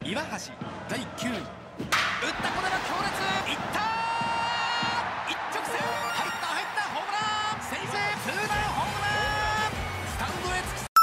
岩橋第9位。打った、これは強烈。いった、一直線。入ったホームラン。先制ツーランホームラン。スタンドへ突き。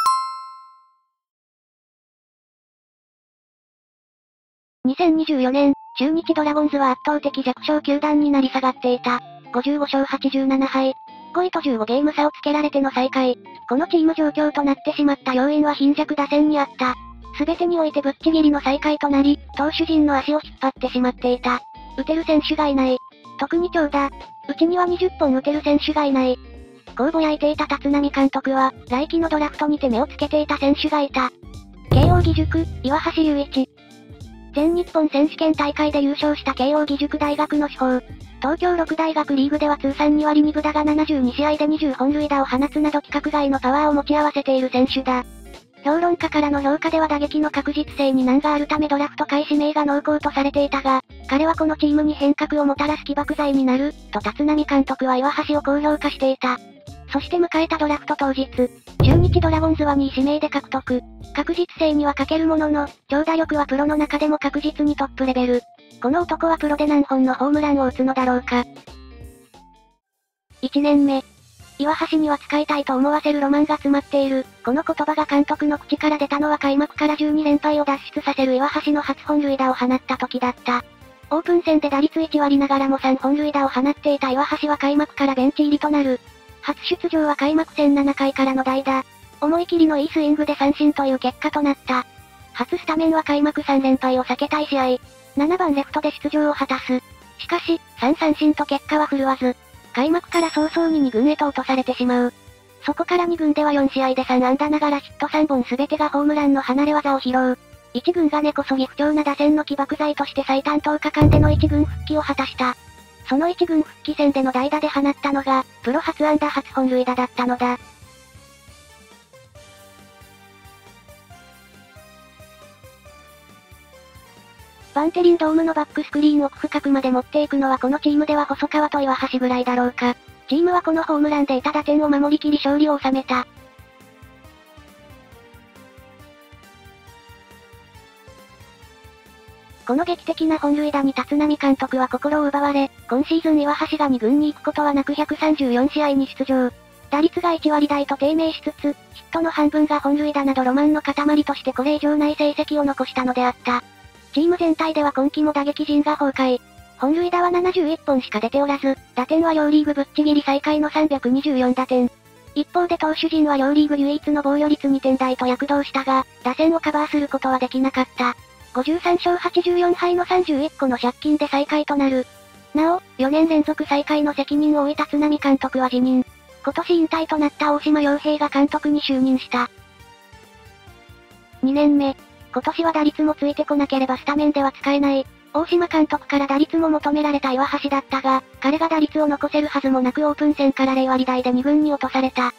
2024年、中日ドラゴンズは圧倒的弱小球団になり下がっていた。55勝87敗。5位と15ゲーム差をつけられての最下位。このチーム状況となってしまった要因は貧弱打線にあった。すべてにおいてぶっちぎりの最下位となり、投手陣の足を引っ張ってしまっていた。打てる選手がいない。特に長打。うちには20本打てる選手がいない。こうぼやいていた立浪監督は、来季のドラフトにて目をつけていた選手がいた。慶応義塾、岩橋雄一。全日本選手権大会で優勝した慶応義塾大学の主砲。東京六大学リーグでは通算2割2分打が72試合で20本塁打を放つなど規格外のパワーを持ち合わせている選手だ。評論家からの評価では打撃の確実性に難があるためドラフト会指名が濃厚とされていたが、彼はこのチームに変革をもたらす起爆剤になる、と立浪監督は岩橋を高評価していた。そして迎えたドラフト当日、中日ドラゴンズは2位指名で獲得。確実性には欠けるものの、長打力はプロの中でも確実にトップレベル。この男はプロで何本のホームランを打つのだろうか。1年目。岩橋には使いたいと思わせるロマンが詰まっている。この言葉が監督の口から出たのは開幕から12連敗を脱出させる岩橋の初本塁打を放った時だった。オープン戦で打率1割ながらも3本塁打を放っていた岩橋は開幕からベンチ入りとなる。初出場は開幕戦7回からの代打。思い切りのいいスイングで三振という結果となった。初スタメンは開幕3連敗を避けたい試合。7番レフトで出場を果たす。しかし、3三振と結果は振るわず。開幕から早々に2軍へと落とされてしまう。そこから2軍では4試合で3安打ながらヒット3本全てがホームランの離れ技を披露。1軍が根こそぎ不調な打線の起爆剤として最短10日間での1軍復帰を果たした。その1軍復帰戦での代打で放ったのが、プロ初安打初本塁打だったのだ。バンテリンドームのバックスクリーン奥深くまで持っていくのはこのチームでは細川と岩橋ぐらいだろうか。チームはこのホームランでいた打点を守りきり勝利を収めた。この劇的な本塁打に立浪監督は心を奪われ、今シーズン岩橋が2軍に行くことはなく134試合に出場。打率が1割台と低迷しつつ、ヒットの半分が本塁打などロマンの塊としてこれ以上ない成績を残したのであった。チーム全体では今季も打撃陣が崩壊。本塁打は71本しか出ておらず、打点は両リーグぶっちぎり最下位の324打点。一方で投手陣は両リーグ唯一の防御率2点台と躍動したが、打線をカバーすることはできなかった。53勝84敗の31個の借金で最下位となる。なお、4年連続最下位の責任を負い立浪監督は辞任。今年引退となった大島洋平が監督に就任した。2年目。今年は打率もついてこなければスタメンでは使えない。大島監督から打率も求められた岩橋だったが、彼が打率を残せるはずもなくオープン戦から0割台で2軍に落とされた。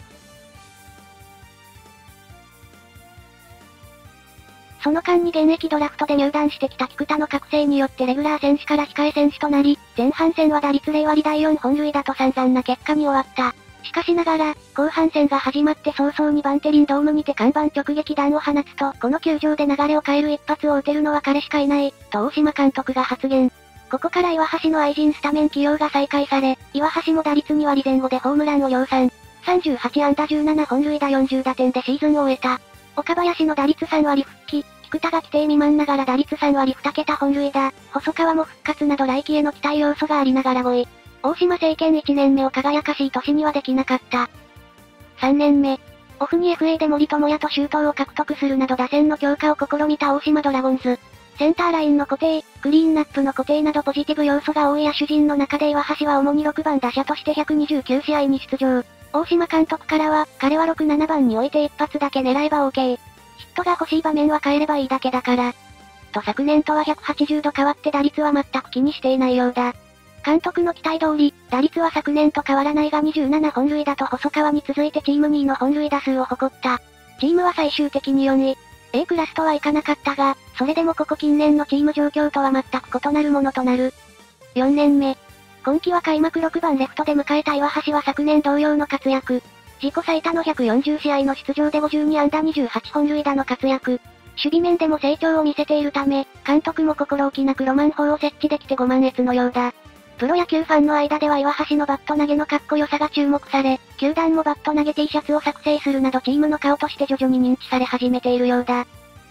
その間に現役ドラフトで入団してきた菊田の覚醒によってレギュラー選手から控え選手となり、前半戦は打率0割台4本塁打と散々な結果に終わった。しかしながら、後半戦が始まって早々にバンテリンドームにて看板直撃弾を放つと、この球場で流れを変える一発を打てるのは彼しかいない、と大島監督が発言。ここから岩橋の愛人スタメン起用が再開され、岩橋も打率2割前後でホームランを量産。38安打17本塁打40打点でシーズンを終えた。岡林の打率3割復帰、菊田が規定未満ながら打率3割2桁本塁打、細川も復活など来季への期待要素がありながら5位。大島政権1年目を輝かしい年にはできなかった。3年目。オフに FA で森友哉と周東を獲得するなど打線の強化を試みた大島ドラゴンズ。センターラインの固定、クリーンナップの固定などポジティブ要素が多い野手陣の中で岩橋は主に6番打者として129試合に出場。大島監督からは、彼は6、7番に置いて一発だけ狙えば OK。ヒットが欲しい場面は変えればいいだけだから。と昨年とは180度変わって打率は全く気にしていないようだ。監督の期待通り、打率は昨年と変わらないが27本塁打と細川に続いてチーム2位の本塁打数を誇った。チームは最終的に4位。A クラスとはいかなかったが、それでもここ近年のチーム状況とは全く異なるものとなる。4年目。今季は開幕6番レフトで迎えた岩橋は昨年同様の活躍。自己最多の140試合の出場で52安打28本塁打の活躍。 守備面でも成長を見せているため、監督も心置きなくロマン砲を設置できてご満悦のようだ。プロ野球ファンの間では岩橋のバット投げのかっこよさが注目され、球団もバット投げ T シャツを作成するなどチームの顔として徐々に認知され始めているようだ。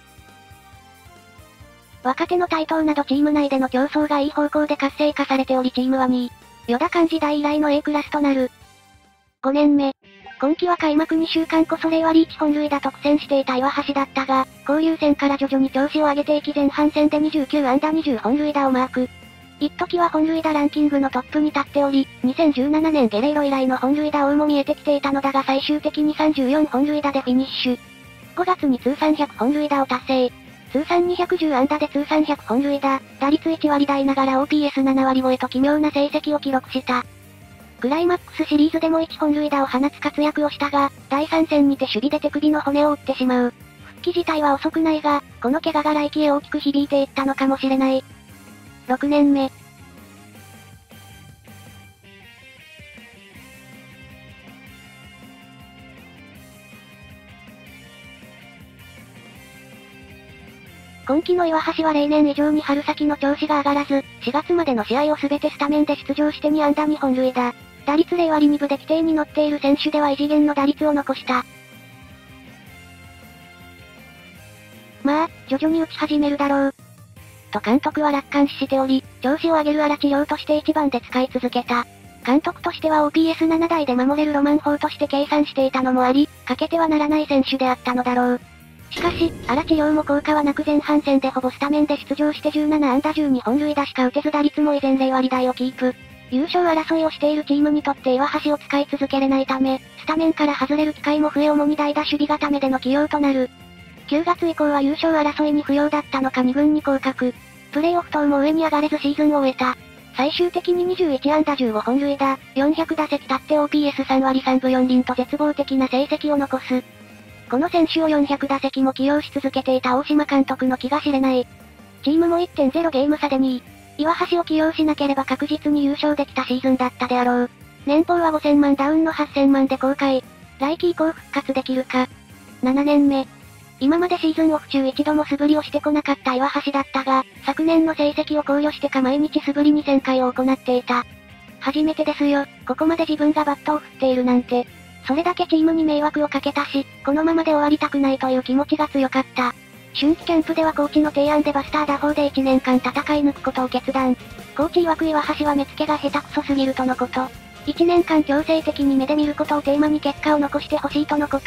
若手の台頭などチーム内での競争がいい方向で活性化されておりチームは2位。与田監時代以来の A クラスとなる。5年目。今季は開幕2週間こそ0割1本塁打と苦戦していた岩橋だったが、交流戦から徐々に調子を上げていき前半戦で29安打20本塁打をマーク。一時は本塁打ランキングのトップに立っており、2017年ゲレーロ以来の本塁打王も見えてきていたのだが最終的に34本塁打でフィニッシュ。5月に通算100本塁打を達成。通算210安打で通算100本塁打、打率1割台ながら OPS7 割超えと奇妙な成績を記録した。クライマックスシリーズでも1本塁打を放つ活躍をしたが、第3戦にて守備で手首の骨を折ってしまう。復帰自体は遅くないが、この怪我が来季へ大きく響いていったのかもしれない。6年目。今季の岩橋は例年以上に春先の調子が上がらず、4月までの試合をすべてスタメンで出場して2安打2本塁打。打率0割2分で規定に乗っている選手では異次元の打率を残した。まあ、徐々に打ち始めるだろう。と監督は楽観視しており、調子を上げる荒治療として1番で使い続けた。監督としては OPS7 台で守れるロマン砲として計算していたのもあり、欠けてはならない選手であったのだろう。しかし、荒治療も効果はなく前半戦でほぼスタメンで出場して17安打12本塁打しか打てず打率も依然0割台をキープ。優勝争いをしているチームにとって岩橋を使い続けれないため、スタメンから外れる機会も増え主に代打守備固めでの起用となる。9月以降は優勝争いに不要だったのか2軍に降格。プレイオフ等も上に上がれずシーズンを終えた。最終的に21安打15本塁打、400打席立って OPS3 割3分4厘と絶望的な成績を残す。この選手を400打席も起用し続けていた大島監督の気が知れない。チームも 1.0 ゲーム差で2位。岩橋を起用しなければ確実に優勝できたシーズンだったであろう。年俸は5000万ダウンの8000万で公開。来季以降復活できるか。7年目。今までシーズンオフ中一度も素振りをしてこなかった岩橋だったが、昨年の成績を考慮してか毎日素振り2000回を行っていた。初めてですよ、ここまで自分がバットを振っているなんて。それだけチームに迷惑をかけたし、このままで終わりたくないという気持ちが強かった。春季キャンプではコーチの提案でバスター打法で1年間戦い抜くことを決断。コーチ曰く岩橋は目付けが下手くそすぎるとのこと。1年間強制的に目で見ることをテーマに結果を残してほしいとのこと。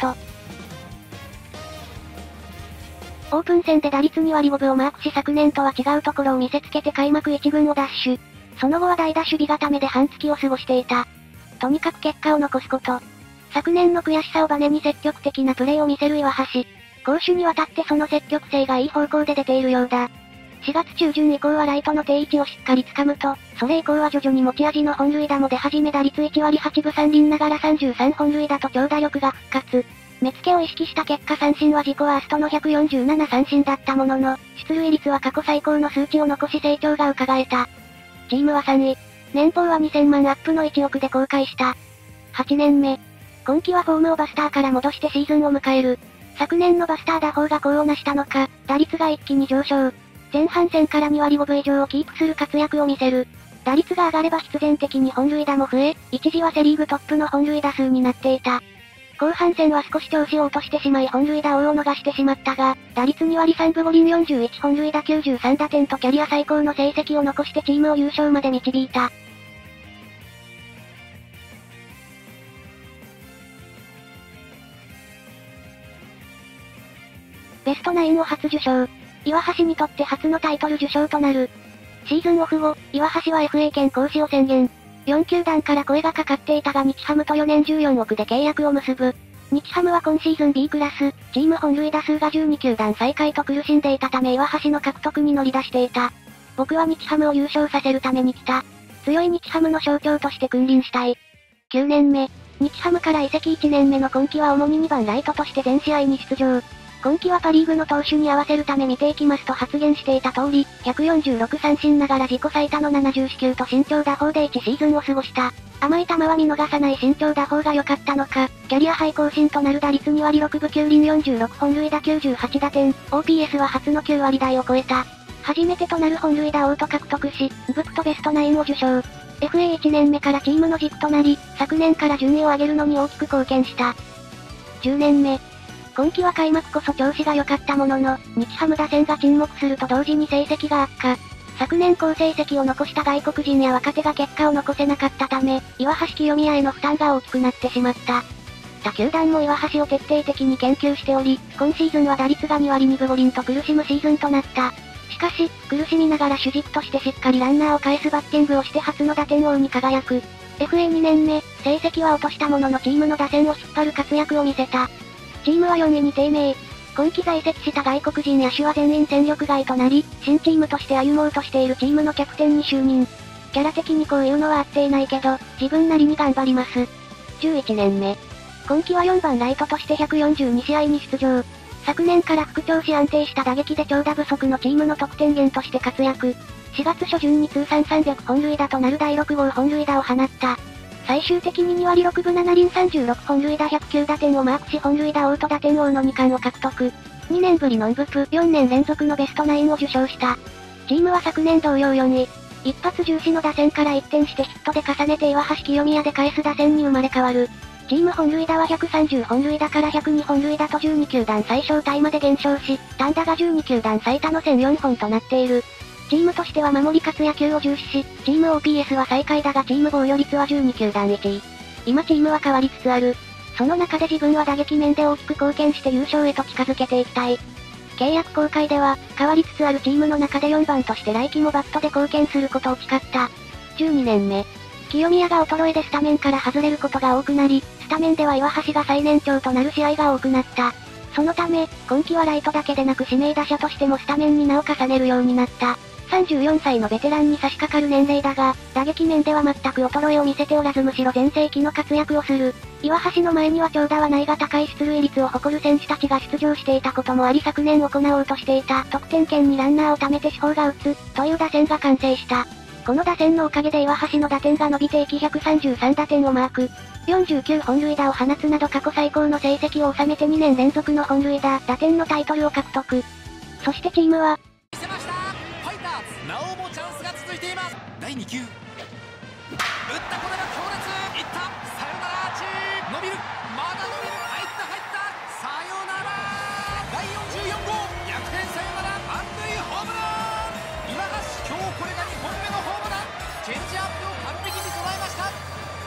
オープン戦で打率2割5分をマークし昨年とは違うところを見せつけて開幕1軍をダッシュ。その後は代打守備固めで半月を過ごしていた。とにかく結果を残すこと。昨年の悔しさをバネに積極的なプレーを見せる岩橋。攻守にわたってその積極性がいい方向で出ているようだ。4月中旬以降はライトの定位置をしっかり掴むと、それ以降は徐々に持ち味の本塁打も出始め打率1割8分3厘ながら33本塁打と長打力が復活。目付けを意識した結果三振は自己ワーストの147三振だったものの、出塁率は過去最高の数値を残し成長が伺えた。チームは3位。年俸は2000万アップの1億で公開した。8年目。今季はフォームをバスターから戻してシーズンを迎える。昨年のバスター打法が功を成したのか、打率が一気に上昇。前半戦から2割5分以上をキープする活躍を見せる。打率が上がれば必然的に本塁打も増え、一時はセリーグトップの本塁打数になっていた。後半戦は少し調子を落としてしまい本塁打王を逃してしまったが、打率2割3分5厘41本塁打93打点とキャリア最高の成績を残してチームを優勝まで導いた。ベストナインを初受賞。岩橋にとって初のタイトル受賞となる。シーズンオフ後、岩橋は FA 権行使を宣言。4球団から声がかかっていたが日ハムと4年14億で契約を結ぶ。日ハムは今シーズン B クラス、チーム本塁打数が12球団最下位と苦しんでいたため岩橋の獲得に乗り出していた。僕は日ハムを優勝させるために来た。強い日ハムの象徴として君臨したい。9年目。日ハムから移籍1年目の今季は主に2番ライトとして全試合に出場。 今季はパリーグの投手に合わせるため見ていきますと発言していた通り、146三振ながら自己最多の70四球と身長打法で1シーズンを過ごした。甘い球は見逃さない身長打法が良かったのか、キャリアハイ更新となる打率2割6分9厘46本塁打98打点、OPS は初の9割台を超えた。初めてとなる本塁打王と獲得し、MVPとベストナインを受賞。FA1 年目からチームの軸となり、昨年から順位を上げるのに大きく貢献した。10年目。今季は開幕こそ調子が良かったものの、日ハム打線が沈黙すると同時に成績が悪化。昨年好成績を残した外国人や若手が結果を残せなかったため、岩橋清宮への負担が大きくなってしまった。他球団も岩橋を徹底的に研究しており、今シーズンは打率が2割2分5厘と苦しむシーズンとなった。しかし、苦しみながら主軸としてしっかりランナーを返すバッティングをして初の打点王に輝く。FA2 年目、成績は落としたもののチームの打線を引っ張る活躍を見せた。チームは4位に低迷。今季在籍した外国人野手は全員戦力外となり、新チームとして歩もうとしているチームのキャプテンに就任。キャラ的にこういうのは合っていないけど、自分なりに頑張ります。11年目。今季は4番ライトとして142試合に出場。昨年から復調し安定した打撃で長打不足のチームの得点源として活躍。4月初旬に通算300本塁打となる第6号本塁打を放った。最終的に2割6分7厘36本塁打109打点をマークし本塁打王と打点王の2冠を獲得。2年ぶりのMVP、4年連続のベストナインを受賞した。チームは昨年同様4位。一発重視の打線から一転してヒットで重ねて岩橋清宮で返す打線に生まれ変わる。チーム本塁打は130本塁打から102本塁打と12球団最小タイまで減少し、単打が12球団最多の1004本となっている。チームとしては守り勝つ野球を重視し、チーム OPS は最下位だがチーム防御率は12球団1位。今チームは変わりつつある。その中で自分は打撃面で大きく貢献して優勝へと近づけていきたい。契約更改では、変わりつつあるチームの中で4番として来季もバットで貢献することを誓った。12年目。清宮が衰えでスタメンから外れることが多くなり、スタメンでは岩橋が最年長となる試合が多くなった。そのため、今季はライトだけでなく指名打者としてもスタメンに名を重ねるようになった。34歳のベテランに差し掛かる年齢だが、打撃面では全く衰えを見せておらずむしろ全盛期の活躍をする。岩橋の前には長打はないが高い出塁率を誇る選手たちが出場していたこともあり昨年行おうとしていた得点圏にランナーを貯めて主砲が打つ、という打線が完成した。この打線のおかげで岩橋の打点が伸びていき133打点をマーク。49本塁打を放つなど過去最高の成績を収めて2年連続の本塁打、打点のタイトルを獲得。そしてチームは、 見せました。ファイターズ、なおもチャンスが続いています。第2球。打ったこれは強烈。いった。サヨナラアーチ。伸びる。まだ伸びる。入った入った。サヨナラ。第44号。逆転サヨナラ満塁ホームラン。今橋、今日これが2本目のホームラン。チェンジアップを完璧に捉えました。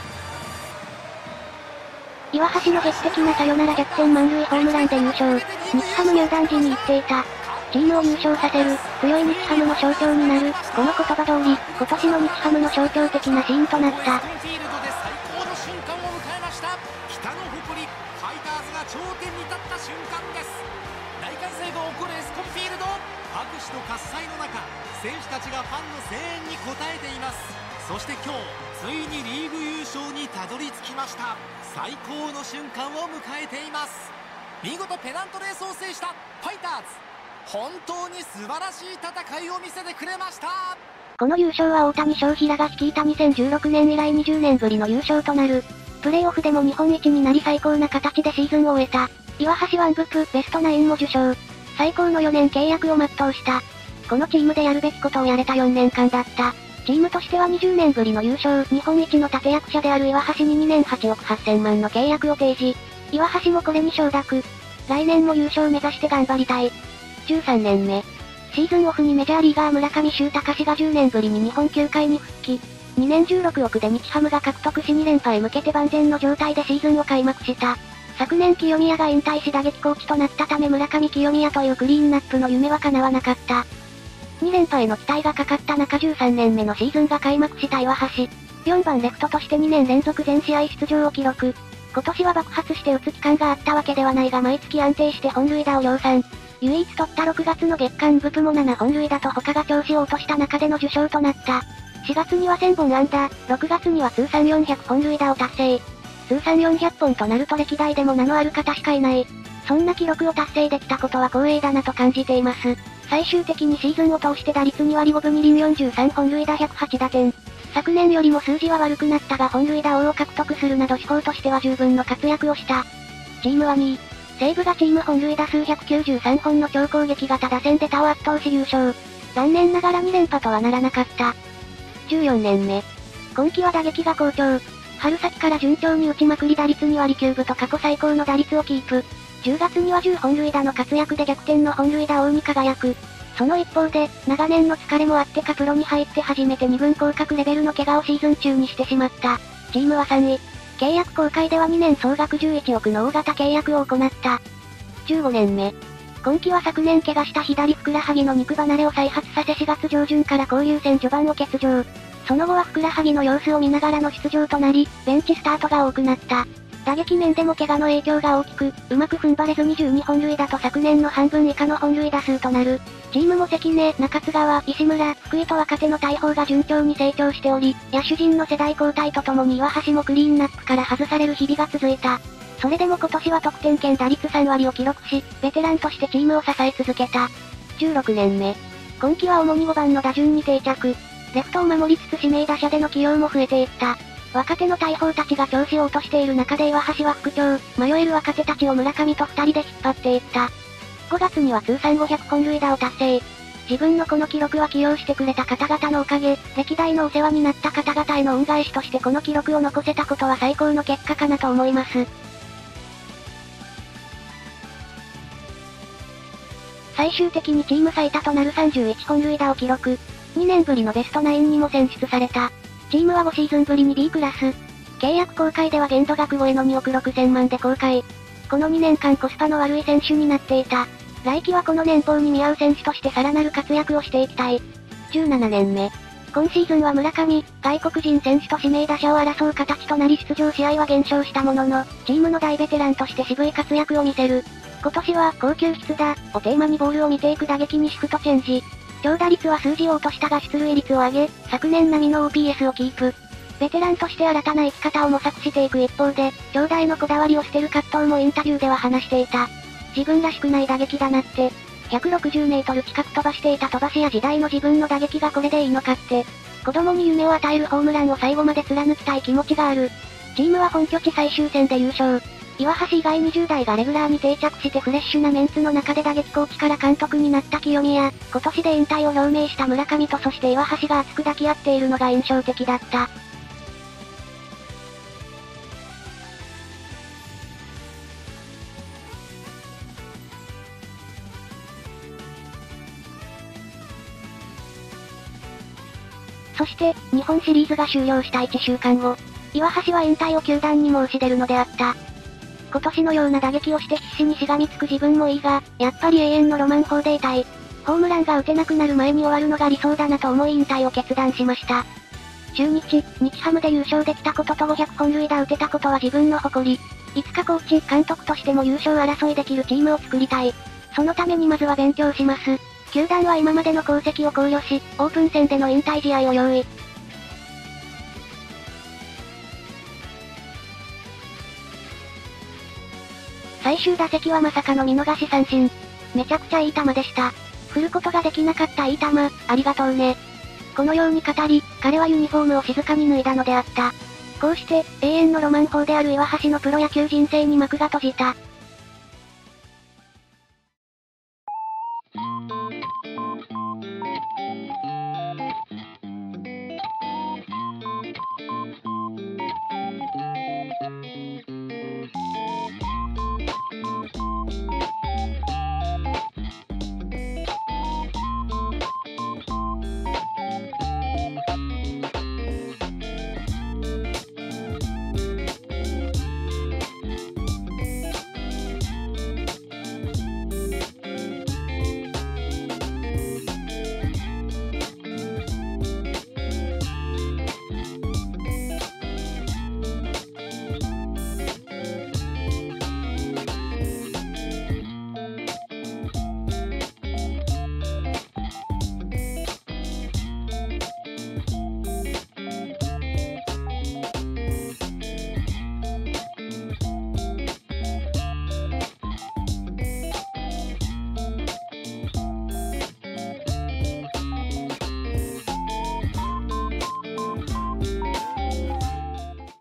岩橋の劇的なサヨナラ逆転満塁ホームランで優勝。日ハム入団時に言っていた。チームを優勝させる、強い日ハムの象徴になる、この言葉通り、今年の日ハムの象徴的なシーンとなった。 フィールドで最高の瞬間を迎えました。北の誇り、ファイターズが頂点に立った瞬間です。大歓声が起こるエスコンフィールド。拍手と喝采の中、選手たちがファンの声援に応えています。そして今日、ついにリーグ優勝にたどり着きました。最高の瞬間を迎えています。見事ペナントレースを制したファイターズ。本当に素晴らしい戦いを見せてくれました。 この優勝は大谷翔平が率いた2016年以来20年ぶりの優勝となる。プレーオフでも日本一になり最高な形でシーズンを終えた。岩橋ワンブプ、ベストナインも受賞。最高の4年契約を全うした。このチームでやるべきことをやれた4年間だった。チームとしては20年ぶりの優勝、日本一の立役者である岩橋に2年8億8000万の契約を提示。岩橋もこれに承諾。来年も優勝目指して頑張りたい。13年目。シーズンオフにメジャーリーガー村上宗隆氏が10年ぶりに日本球界に復帰。2年16億で日ハムが獲得し2連覇へ向けて万全の状態でシーズンを開幕した。昨年清宮が引退し打撃コーチとなったため村上清宮というクリーンナップの夢は叶わなかった。2連覇への期待がかかった中13年目のシーズンが開幕した岩橋。4番レフトとして2年連続全試合出場を記録。今年は爆発して打つ期間があったわけではないが毎月安定して本塁打を量産。唯一取った6月の月間MVPも7本塁打と他が調子を落とした中での受賞となった。4月には1000本安打、6月には通算400本塁打を達成。通算400本となると歴代でも名のある方しかいない。 そんな記録を達成できたことは光栄だなと感じています。最終的にシーズンを通して打率2割5分2厘43本塁打108打点。昨年よりも数字は悪くなったが本塁打王を獲得するなど手法としては十分の活躍をした。チームは2位。西武がチーム本塁打数193本の超攻撃型打線で他を圧倒し優勝。残念ながら2連覇とはならなかった。14年目。今季は打撃が好調。春先から順調に打ちまくり打率2割9分と過去最高の打率をキープ。10月には10本塁打の活躍で逆転の本塁打王に輝く。その一方で、長年の疲れもあってかプロに入って初めて2軍降格レベルの怪我をシーズン中にしてしまった。チームは3位。契約更改では2年総額11億の大型契約を行った。15年目。今季は昨年怪我した左ふくらはぎの肉離れを再発させ4月上旬から交流戦序盤を欠場。その後はふくらはぎの様子を見ながらの出場となり、ベンチスタートが多くなった。打撃面でも怪我の影響が大きく、うまく踏ん張れず22本塁打と昨年の半分以下の本塁打数となる。チームも関根、中津川、石村、福井と若手の大砲が順調に成長しており、野手陣の世代交代とともに岩橋もクリーンナップから外される日々が続いた。それでも今年は得点圏打率3割を記録し、ベテランとしてチームを支え続けた。16年目。今季は主に5番の打順に定着。レフトを守りつつ指名打者での起用も増えていった。若手の大砲たちが調子を落としている中で岩橋は復調、迷える若手たちを村上と2人で引っ張っていった。5月には通算500本塁打を達成。自分のこの記録は起用してくれた方々のおかげ、歴代のお世話になった方々への恩返しとしてこの記録を残せたことは最高の結果かなと思います。最終的にチーム最多となる31本塁打を記録。2年ぶりのベストナインにも選出された。チームは5シーズンぶりに B クラス。契約更改では限度額超えの2億6000万で更改。この2年間コスパの悪い選手になっていた。来季はこの年俸に見合う選手としてさらなる活躍をしていきたい。17年目。今シーズンは村上、外国人選手と指名打者を争う形となり出場試合は減少したものの、チームの大ベテランとして渋い活躍を見せる。今年は高級質だ、をテーマにボールを見ていく打撃にシフトチェンジ。長打率は数字を落としたが出塁率を上げ、昨年並みの OPS をキープ。ベテランとして新たな生き方を模索していく一方で、長打へのこだわりを捨てる葛藤もインタビューでは話していた。自分らしくない打撃だなって。160メートル近く飛ばしていた飛ばしや時代の自分の打撃がこれでいいのかって。子供に夢を与えるホームランを最後まで貫きたい気持ちがある。チームは本拠地最終戦で優勝。岩橋以外20代がレギュラーに定着してフレッシュなメンツの中で打撃コーチから監督になった清宮、今年で引退を表明した村上とそして岩橋が熱く抱き合っているのが印象的だった。そして、日本シリーズが終了した1週間後、岩橋は引退を球団に申し出るのであった。今年のような打撃をして必死にしがみつく自分もいいが、やっぱり永遠のロマン砲でいたい。ホームランが打てなくなる前に終わるのが理想だなと思い引退を決断しました。中日、日ハムで優勝できたことと500本塁打打てたことは自分の誇り。いつかコーチ、監督としても優勝争いできるチームを作りたい。そのためにまずは勉強します。球団は今までの功績を考慮し、オープン戦での引退試合を用意。最終打席はまさかの見逃し三振。めちゃくちゃいい球でした。振ることができなかったいい球、ありがとうね。このように語り、彼はユニフォームを静かに脱いだのであった。こうして、永遠のロマン砲である岩橋のプロ野球人生に幕が閉じた。